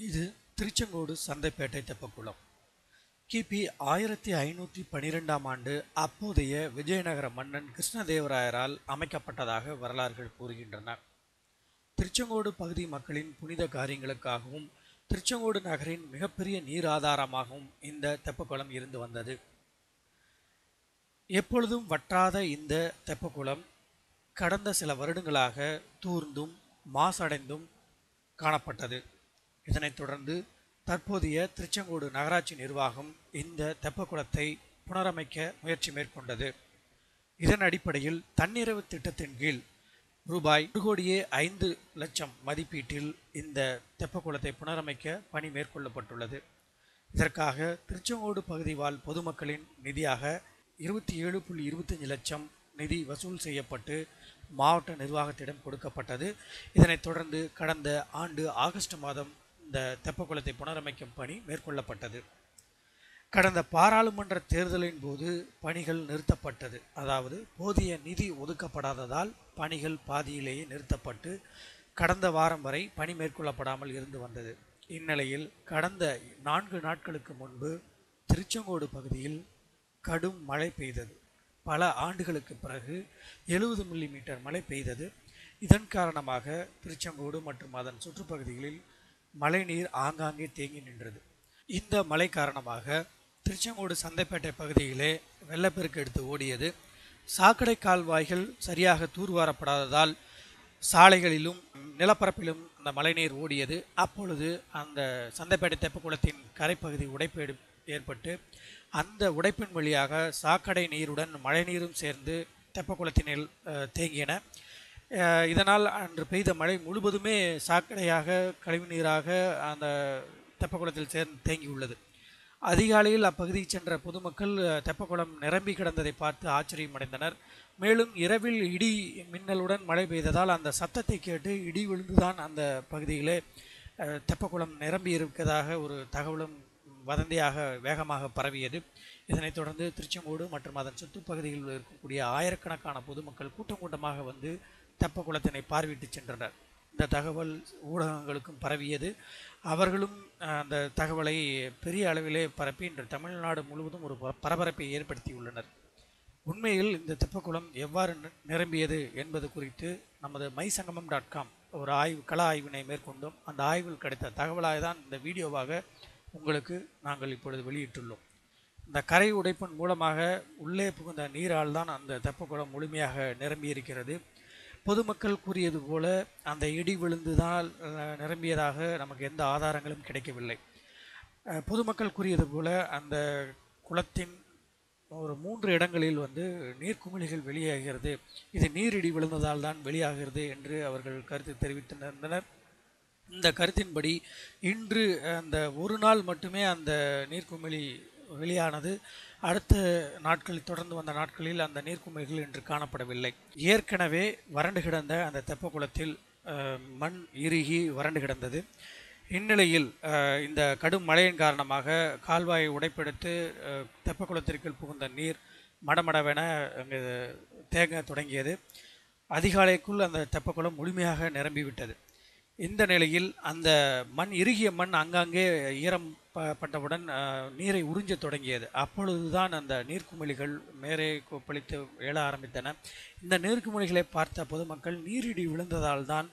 இது திருச்செங்கோடு சந்தைப்பேட்டை தெப்பக்குளம். கிபி 1512ஆம் ஆண்டு அப்போதைய விஜயநகர மன்னன் கிருஷ்ணதேவராயரால் அமைக்கப்பட்டதாக வரலாறுகள் கூறுகின்றன. திருச்செங்கோடு பகுதி மக்களின் புனித காரியங்களுக்காகவும் திருச்செங்கோடு நகரின் மிகப்பெரிய நீர் ஆதாரமாகவும் இந்த தெப்பக்குளம் இருந்து வந்தது. எப்பொழுதும் வற்றாத இந்த தெப்பக்குளம் கடந்த சில வருடங்களாக தூர்ந்தும் மாசடைந்தும் காணப்பட்டது. இதனைத் தொடர்ந்து தற்போதைய திருச்செங்கோடு நகராட்சி நிர்வாகம் இந்த தெப்பக்குளத்தை புனரமைக்க முயற்சி மேற்கொண்டது. இதன் அடிப்படையில் தன்னிறைவு திட்டத்தின் கீழ் ரூபாய் 1,05,00,000 மதிப்பீட்டில் இந்த தெப்பக்குளத்தை புனரமைக்க பணி மேற்கொள்ளப்பட்டுள்ளது. இதற்காக திருச்செங்கோடு பகுதி வாழ் பொதுமக்களின் நிதியாக 27,25 லட்சம் நிதி வசூல் செய்யப்பட்டு மாவட்ட நிர்வாகத்திடம் கொடுக்கப்பட்டது. இதனைத் தொடர்ந்து கடந்த ஆண்டு ஆகஸ்ட் மாதம் இந்த தெப்பக்குளத்தை புனரமைக்கும் பணி மேற்கொள்ளப்பட்டது. கடந்த பாராளுமன்ற தேர்தலின் போது பணிகள் நிறுத்தப்பட்டது. அதாவது போதிய நிதி ஒதுக்கப்படாததால் பணிகள் பாதியிலேயே நிறுத்தப்பட்டு கடந்த வாரம் வரை பணி மேற்கொள்ளப்படாமல் இருந்து வந்தது. இந்நிலையில் கடந்த 4 நாட்களுக்கு முன்பு திருச்செங்கோடு பகுதியில் கடும் மழை பெய்தது. பல ஆண்டுகளுக்கு பிறகு 70 மில்லிமீட்டர் மழை பெய்தது. இதன் காரணமாக திருச்செங்கோடு மற்றும் அதன் சுற்றுப்பகுதிகளில் மழைநீர் ஆங்காங்கே தேங்கி நின்றது. இந்த மழை காரணமாக திருச்செங்கோடு சந்தைப்பேட்டை பகுதியிலே வெள்ளப்பெருக்கு எடுத்து ஓடியது. சாக்கடை கால்வாய்கள் சரியாக தூர்வாரப்படாததால் சாலைகளிலும் நிலப்பரப்பிலும் அந்த மழைநீர் ஓடியது. அப்பொழுது அந்த சந்தைப்பேட்டை தெப்பக்குளத்தின் கரைப்பகுதி உடைப்பு ஏற்பட்டு அந்த உடைப்பின் வழியாக சாக்கடை நீருடன் மழைநீரும் சேர்ந்து தெப்பக்குளத்தினில் தேங்கின. இதனால் அன்று பெய்த மழை முழுவதுமே சாக்கடையாக கழிவுநீராக அந்த தெப்பக்குளத்தில் தேங்கியுள்ளது. அதிகாலையில் அப்பகுதிக்கு சென்ற பொதுமக்கள் தெப்பக்குளம் நிரம்பி கிடந்ததை பார்த்து ஆச்சரியமடைந்தனர். மேலும் இரவில் இடி மின்னலுடன் மழை பெய்ததால் அந்த சத்தத்தை கேட்டு இடி விழுந்துதான் அந்த பகுதியிலே தெப்பக்குளம் நிரம்பி இருக்கிறதாக ஒரு தகவலும் வதந்தியாக வேகமாக பரவியது. இதனைத் தொடர்ந்து திருச்செங்கோடு மற்றும் அதன் சுற்றுப்பகுதிகளில் இருக்கக்கூடிய ஆயிரக்கணக்கான பொதுமக்கள் கூட்டம் கூட்டமாக வந்து தெப்பக்குளத்தினை பார்வையிட்டு சென்றனர். இந்த தகவல் ஊடகங்களுக்கும் பரவியது. அவர்களும் அந்த தகவலை பெரிய அளவிலே பரப்பி இன்று தமிழ்நாடு முழுவதும் ஒரு பரபரப்பை ஏற்படுத்தியுள்ளனர். உண்மையில் இந்த தெப்பக்குளம் எவ்வாறு நிரம்பியது என்பது குறித்து நமது mysangamam.com ஒரு கள ஆய்வினை மேற்கொண்டோம். அந்த ஆய்வில் கிடைத்த தகவலாக தான் இந்த வீடியோவாக உங்களுக்கு நாங்கள் இப்பொழுது வெளியிட்டுள்ளோம். இந்த கரை உடைப்பின் மூலமாக உள்ளே புகுந்த நீரால் தான் அந்த தெப்பக்குளம் முழுமையாக நிரம்பியிருக்கிறது. பொதுமக்கள் கூறியது போல அந்த இடி விழுந்துதான் நிரம்பியதாக நமக்கு எந்த ஆதாரங்களும் கிடைக்கவில்லை. பொதுமக்கள் கூறியது போல அந்த குளத்தின் ஒரு 3 இடங்களில் நீர்க்குமிழிகள் வெளியாகிறது, இது நீரிடி விழுந்ததால் தான் வெளியாகிறது என்று அவர்கள் கருத்து தெரிவித்திருந்தனர். இந்த கருத்தின்படி இன்று அந்த ஒரு நாள் மட்டுமே அந்த நீர்க்குமிழி வெளியானது. அடுத்த நாட்களில் தொடர்ந்து வந்த நாட்களில் அந்த நீர்க்குமிழிகள் இன்று காணப்படவில்லை. ஏற்கனவே வறண்டு கிடந்த அந்த தெப்பக்குளத்தில் மண் இறுகி வறண்டு கிடந்தது. இந்நிலையில் இந்த கடும் மழையின் காரணமாக கால்வாயை உடைப்பெடுத்து தெப்பக்குளத்திற்குள் புகுந்த நீர் மடமடவென அங்கு தேங்க தொடங்கியது. அதிகாலைக்குள் அந்த தெப்பக்குளம் முழுமையாக நிரம்பிவிட்டது. இந்த நிலையில் அந்த இறுகிய மண் அங்கங்கே ஈரம் பட்டவுடன் நீரை உறிஞ்ச தொடங்கியது. அப்பொழுதுதான் அந்த நீர்க்குமிழிகள் மேலே கொப்பளித்து எழ ஆரம்பித்தன. இந்த நீர்க்குமிழிகளை பார்த்த பொதுமக்கள் நீரிடி விழுந்ததால் தான்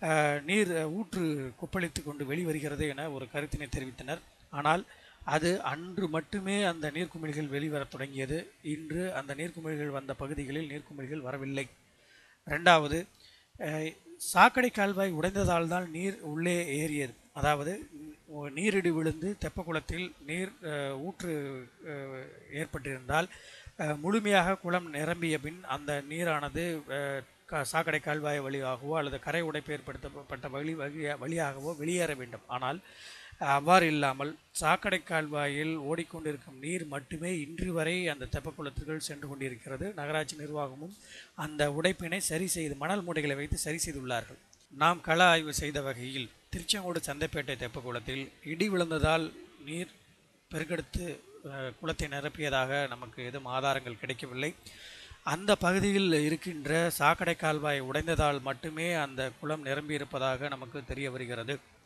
நீர் ஊற்று கொப்பளித்து கொண்டு வெளிவருகிறது என ஒரு கருத்தினை தெரிவித்தனர். ஆனால் அது அன்று மட்டுமே அந்த நீர்க்குமிழிகள் வெளிவரத் தொடங்கியது. இன்று அந்த நீர்க்குமிழிகள் வந்த பகுதிகளில் நீர்க்குமிழிகள் வரவில்லை. இரண்டாவது, சாக்கடை கால்வாய் உடைந்ததால் தான் நீர் உள்ளே ஏறியது. அதாவது நீரிடி விழுந்து தெப்பக்குளத்தில் நீர் ஊற்று ஏற்பட்டிருந்தால் முழுமையாக குளம் நிரம்பிய பின் அந்த நீரானது சாக்கடை கால்வாய் வழியாகவோ அல்லது கரை உடைப்பு ஏற்படுத்தப்பட்ட வழியாகவோ வெளியேற வேண்டும். ஆனால் அவ்வாறு இல்லாமல் சாக்கடை கால்வாயில் ஓடிக்கொண்டிருக்கும் நீர் மட்டுமே இன்று வரை அந்த தெப்பக்குளத்திற்குள் சென்று கொண்டிருக்கிறது. நகராட்சி நிர்வாகமும் அந்த உடைப்பினை சரி செய்து மணல் மூட்டைகளை வைத்து சரி செய்துள்ளார்கள். நாம் கள ஆய்வு செய்த வகையில் திருச்செங்கோடு சந்தைப்பேட்டை தெப்பக்குளத்தில் இடி விழுந்ததால் நீர் பெருக்கெடுத்து குளத்தை நிரப்பியதாக நமக்கு எதுவும் ஆதாரங்கள் கிடைக்கவில்லை. அந்த பகுதியில் இருக்கின்ற சாக்கடை கால்வாய் உடைந்ததால் மட்டுமே அந்த குளம் நிரம்பியிருப்பதாக நமக்கு தெரிய வருகிறது.